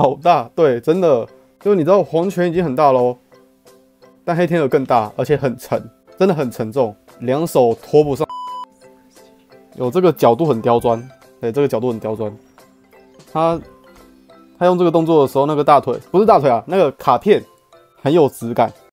好大，对，真的，就你知道黄泉已经很大喽，但黑天鹅更大，而且很沉，真的很沉重，两手拖不上。有这个角度很刁钻，对，这个角度很刁钻。他用这个动作的时候，那个大腿不是大腿啊，那个卡片很有质感。